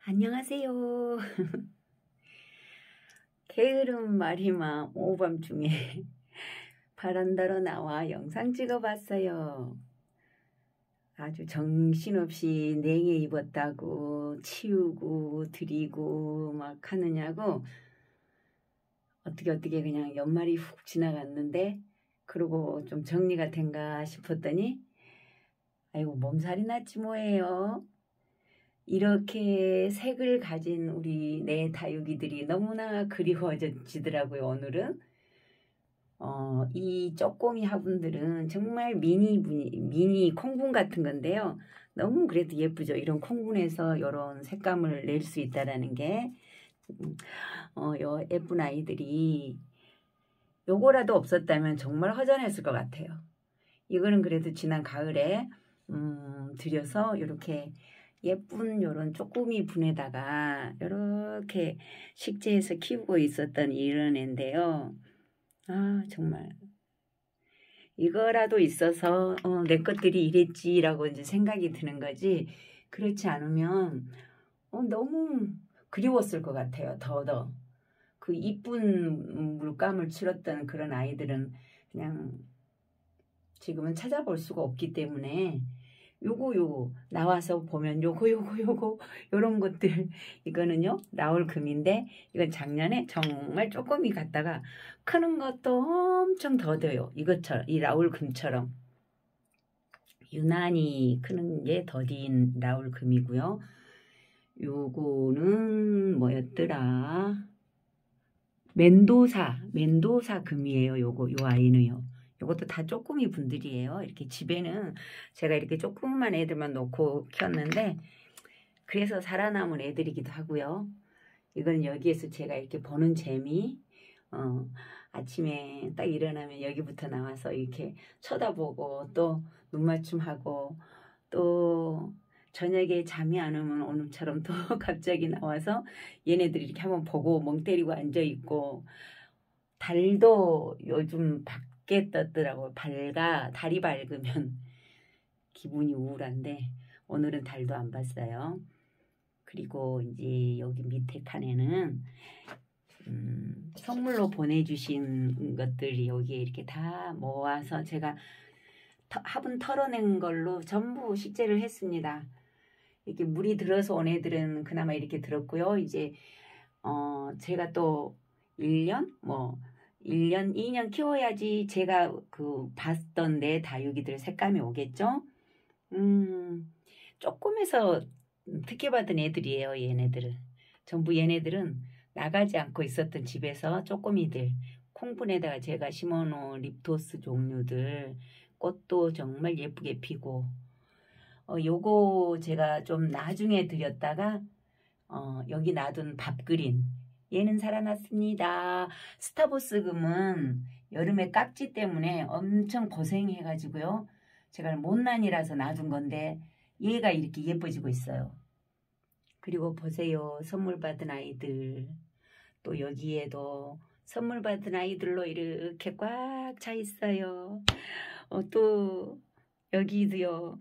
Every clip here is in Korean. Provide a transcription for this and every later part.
안녕하세요. 게으름 말이마 오밤중에 바란다로 나와 영상 찍어봤어요. 아주 정신없이 냉해 입었다고 치우고 드리고 막 하느냐고 어떻게 그냥 연말이 훅 지나갔는데 그러고 좀 정리가 된가 싶었더니 아이고 몸살이 났지 뭐예요. 이렇게 색을 가진 우리 내 다육이들이 너무나 그리워지더라고요. 오늘은 이 쪼꼬미 화분들은 정말 미니 콩분 같은 건데요. 너무 그래도 예쁘죠. 이런 콩분에서 이런 색감을 낼 수 있다라는 게 요 예쁜 아이들이 요거라도 없었다면 정말 허전했을 것 같아요. 이거는 그래도 지난 가을에 들여서 이렇게 예쁜 요런 쪼꼬미 분에다가 이렇게 식재해서 키우고 있었던 이런 애인데요. 아 정말 이거라도 있어서 내 것들이 이랬지라고 이제 생각이 드는 거지. 그렇지 않으면 너무 그리웠을 것 같아요. 더더 그 이쁜 물감을 치렀던 그런 아이들은 그냥 지금은 찾아볼 수가 없기 때문에 요거 나와서 보면 요거 요런 것들 이거는요 라울금인데 이건 작년에 정말 쪼꼬미 갖다가 크는 것도 엄청 더뎌요. 이것처럼 이 라울금처럼 유난히 크는 게 더딘 라울금이고요. 요거는 뭐였더라? 멘도사 금이에요. 요 아이는요. 이것도 다 쪼꼬미 분들이에요. 이렇게 집에는 제가 이렇게 조그만 애들만 놓고 키웠는데 그래서 살아남은 애들이기도 하고요. 이건 여기에서 제가 이렇게 보는 재미 아침에 딱 일어나면 여기부터 나와서 이렇게 쳐다보고 또 눈맞춤하고 또 저녁에 잠이 안 오면 오늘처럼 또 갑자기 나와서 얘네들이 이렇게 한번 보고 멍 때리고 앉아있고 달도 요즘 밝게 떴더라고요. 달이 밝으면 기분이 우울한데 오늘은 달도 안 봤어요. 그리고 이제 여기 밑에 칸에는 선물로 보내주신 것들이 여기에 이렇게 다 모아서 제가 화분 털어낸 걸로 전부 식재를 했습니다. 이렇게 물이 들어서 온 애들은 그나마 이렇게 들었고요. 이제 제가 또 1년 2년 키워야지 제가 그 봤던 내 다육이들 색감이 오겠죠. 조금해서 특혜받은 애들이에요. 얘네들은 전부 얘네들은 나가지 않고 있었던 집에서 쪼꼬미들 콩분에다가 제가 심어놓은 립토스 종류들 꽃도 정말 예쁘게 피고 요거 제가 좀 나중에 드렸다가 여기 놔둔 밥그린 얘는 살아났습니다. 스타보스 금은 여름에 깍지 때문에 엄청 고생해가지고요. 제가 못난이라서 놔둔 건데 얘가 이렇게 예뻐지고 있어요. 그리고 보세요. 선물 받은 아이들. 또 여기에도 선물 받은 아이들로 이렇게 꽉 차 있어요. 또 여기도요.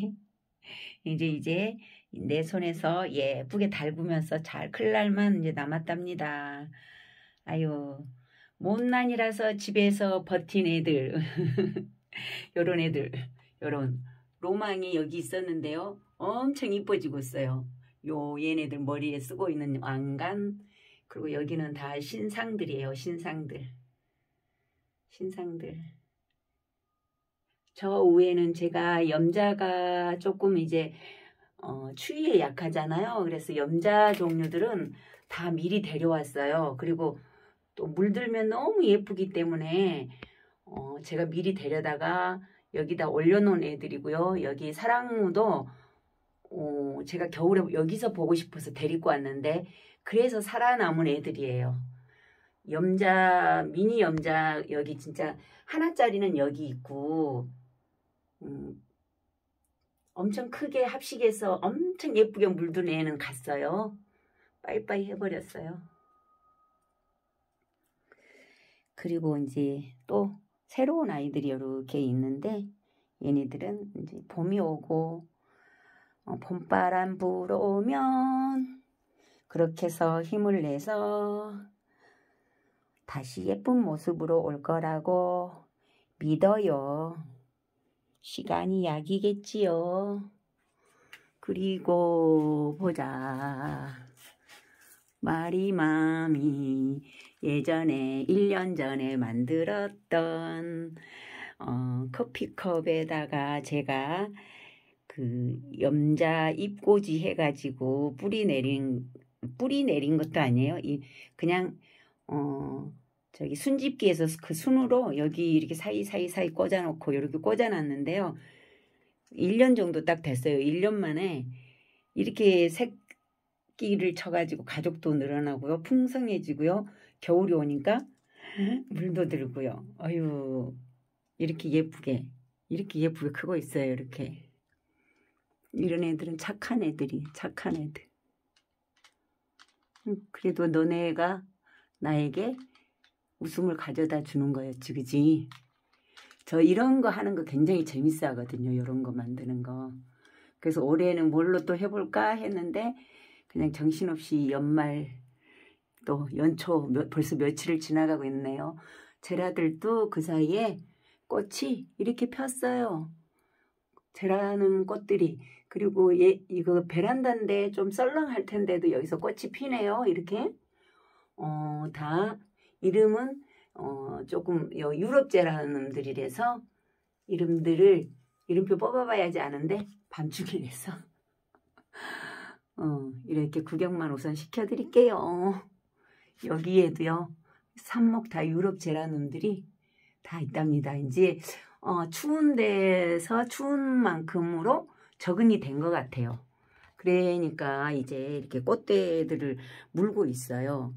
이제 내 손에서 예쁘게 달구면서 잘 클 날만 이제 남았답니다. 아유, 못난이라서 집에서 버틴 애들. 요런 애들, 요런 로망이 여기 있었는데요. 엄청 이뻐지고 있어요. 얘네들 머리에 쓰고 있는 왕관. 그리고 여기는 다 신상들이에요. 신상들. 저 위에는 제가 염자가 조금 이제 추위에 약하잖아요. 그래서 염자 종류들은 다 미리 데려왔어요. 그리고 또 물들면 너무 예쁘기 때문에 제가 미리 데려다가 여기다 올려놓은 애들이고요. 여기 사랑무도 제가 겨울에 여기서 보고 싶어서 데리고 왔는데 그래서 살아남은 애들이에요. 미니 염자 여기 진짜 하나짜리는 여기 있고 엄청 크게 합식해서 엄청 예쁘게 물든 애는 갔어요. 빠이빠이 해버렸어요. 그리고 이제 또 새로운 아이들이 이렇게 있는데 얘네들은 이제 봄이 오고 봄바람 불어오면 그렇게 해서 힘을 내서 다시 예쁜 모습으로 올 거라고 믿어요. 시간이 약이겠지요. 그리고 보자. 마리맘이 예전에 1년 전에 만들었던 커피컵에다가 제가 그 염자 잎꽂이 해가지고 뿌리 내린 것도 아니에요. 그냥 저기 순집기에서 그 순으로 여기 이렇게 사이사이 꽂아놓고 이렇게 꽂아놨는데요. 1년 정도 딱 됐어요. 1년 만에 이렇게 새끼를 쳐가지고 가족도 늘어나고요. 풍성해지고요. 겨울이 오니까 물도 들고요. 어휴, 이렇게 예쁘게 크고 있어요. 이렇게. 이런 애들은 착한 애들. 그래도 너네가 나에게 웃음을 가져다 주는 거였지, 그지? 저 이런 거 하는 거 굉장히 재밌어 하거든요. 이런 거 만드는 거. 그래서 올해는 뭘로 또 해볼까 했는데 그냥 정신없이 연말 또 연초 벌써 며칠을 지나가고 있네요. 제라들도 그 사이에 꽃이 이렇게 폈어요. 제라는 꽃들이. 그리고 이거 베란다인데 좀 썰렁할 텐데도 여기서 꽃이 피네요. 이렇게. 다 이름은 조금 유럽 제라늄들이라서 이름표 뽑아봐야지 아는데 밤중에 냈어. 이렇게 구경만 우선 시켜드릴게요. 여기에도요. 삽목 다 유럽 제라늄들이 다 있답니다. 이제 추운 데서 추운 만큼으로 적응이 된 것 같아요. 그러니까 이제 이렇게 꽃대들을 물고 있어요.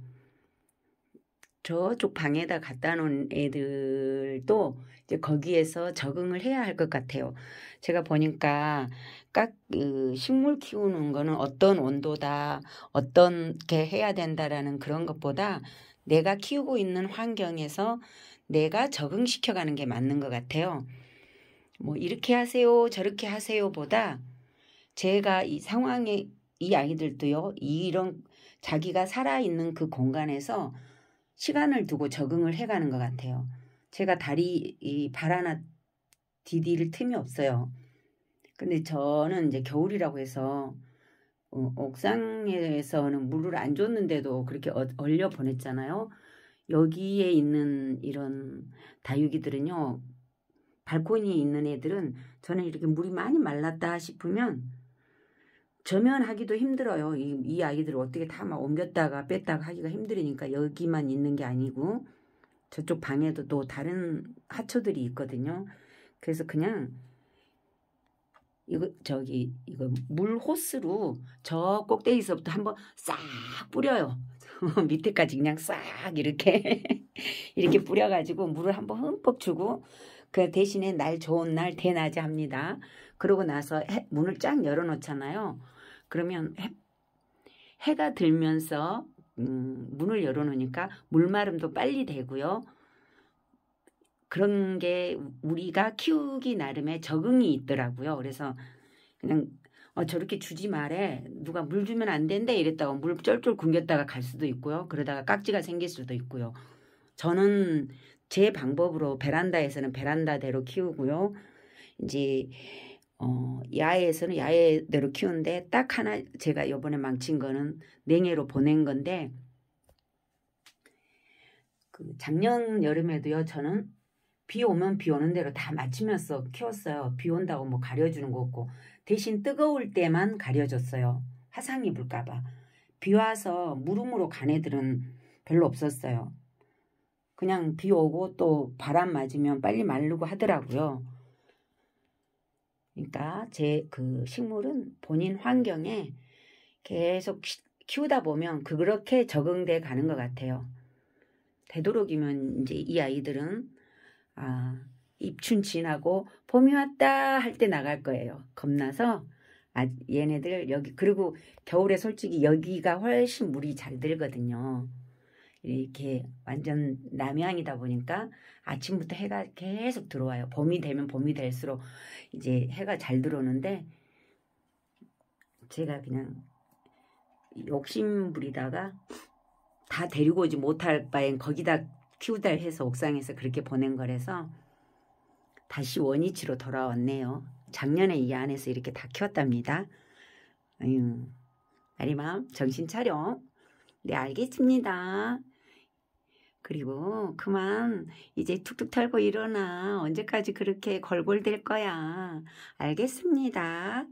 저쪽 방에다 갖다 놓은 애들도 이제 거기에서 적응을 해야 할 것 같아요. 제가 보니까 식물 키우는 거는 어떤 온도다, 어떻게 해야 된다라는 그런 것보다 내가 키우고 있는 환경에서 내가 적응시켜가는 게 맞는 것 같아요. 뭐 이렇게 하세요, 저렇게 하세요 보다 제가 이 상황에 이 아이들도요, 이런 자기가 살아있는 그 공간에서 시간을 두고 적응을 해가는 것 같아요. 제가 발 하나 디딜 틈이 없어요. 근데 저는 이제 겨울이라고 해서 옥상에서는 물을 안 줬는데도 그렇게 얼려 보냈잖아요. 여기에 있는 이런 다육이들은요, 발코니에 있는 애들은 저는 이렇게 물이 많이 말랐다 싶으면 저면하기도 힘들어요. 이 아이들을 어떻게 다 막 옮겼다가 뺐다가 하기가 힘들으니까 여기만 있는 게 아니고 저쪽 방에도 또 다른 하초들이 있거든요. 그래서 그냥 이거 물 호스로 저 꼭대기서부터 한번 싹 뿌려요. 밑에까지 그냥 싹 이렇게 이렇게 뿌려가지고 물을 한번 흠뻑 주고 그 대신에 날 좋은 날 대낮에 합니다. 그러고 나서 문을 쫙 열어놓잖아요. 그러면 해가 들면서 문을 열어놓으니까 물마름도 빨리 되고요. 그런 게 우리가 키우기 나름의 적응이 있더라고요. 그래서 그냥 저렇게 주지 말해. 누가 물 주면 안 된대 이랬다가 물 쫄쫄 굶겼다가 갈 수도 있고요. 그러다가 깍지가 생길 수도 있고요. 저는 제 방법으로 베란다에서는 베란다대로 키우고요. 이제 야외에서는 야외대로 키우는데 딱 하나 제가 이번에 망친 거는 냉해로 보낸 건데 그 작년 여름에도요. 저는 비 오면 비 오는 대로 다 맞추면서 키웠어요. 비 온다고 뭐 가려주는 거 없고 대신 뜨거울 때만 가려줬어요. 화상 입을까 봐. 비 와서 무름으로 간 애들은 별로 없었어요. 그냥 비 오고 또 바람 맞으면 빨리 마르고 하더라고요. 그러니까 제 그 식물은 본인 환경에 계속 키우다 보면 그렇게 적응돼 가는 것 같아요. 되도록이면 이제 이 아이들은 입춘 지나고 봄이 왔다 할 때 나갈 거예요. 겁나서 얘네들 여기 그리고 겨울에 솔직히 여기가 훨씬 물이 잘 들거든요. 이렇게 완전 남향이다 보니까 아침부터 해가 계속 들어와요. 봄이 되면 봄이 될수록 이제 해가 잘 들어오는데 제가 그냥 욕심 부리다가 다 데리고 오지 못할 바엔 거기다 키우다 해서 옥상에서 그렇게 보낸 거라서 다시 원위치로 돌아왔네요. 작년에 이 안에서 이렇게 다 키웠답니다. 아유, 나리맘 정신 차려. 네, 알겠습니다. 그리고 그만 이제 툭툭 털고 일어나. 언제까지 그렇게 걸골댈 거야. 알겠습니다.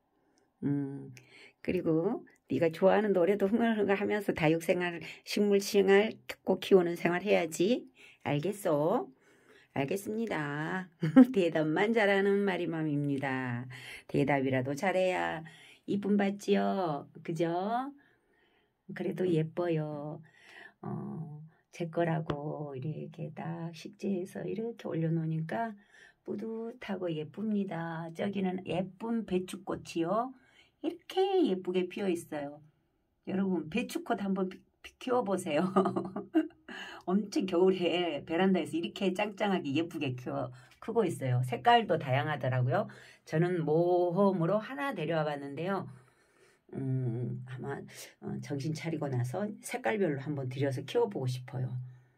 그리고 네가 좋아하는 노래도 흥얼흥얼 하면서 다육생활, 식물생활 꼭 키우는 생활 해야지. 알겠어? 알겠습니다. 대답만 잘하는 마리맘입니다. 대답이라도 잘해야 이쁨 받지요. 그죠? 그래도 예뻐요. 제 거라고 이렇게 딱 식재해서 이렇게 올려놓으니까 뿌듯하고 예쁩니다. 저기는 예쁜 배추꽃이요. 이렇게 예쁘게 피어 있어요. 여러분 배추꽃 한번 키워보세요. 엄청 겨울에 베란다에서 이렇게 짱짱하게 예쁘게 크고 있어요. 색깔도 다양하더라고요. 저는 모험으로 하나 데려와 봤는데요. 아마 정신 차리고 나서 색깔별로 한번 들여서 키워보고 싶어요.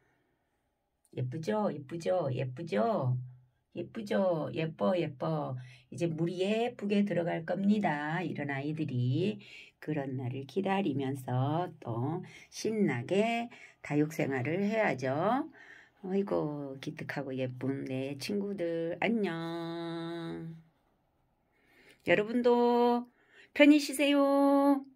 예쁘죠? 예쁘죠? 예쁘죠? 예쁘죠? 예뻐 예뻐. 이제 물이 예쁘게 들어갈 겁니다. 이런 아이들이 그런 날을 기다리면서 또 신나게 다육생활을 해야죠. 어이고 기특하고 예쁜 내 친구들 안녕. 여러분도 편히 쉬세요.